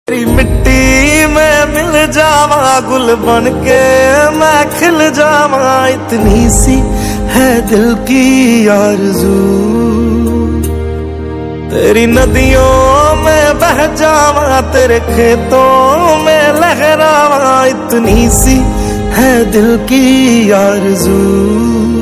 तेरी मिट्टी में मिल जावा, गुल बन के मैं खिल जावा, इतनी सी है दिल की आरज़ू। तेरी नदियों में बह जावा, तेरे खेतों में लहरावा, इतनी सी है दिल की आरज़ू।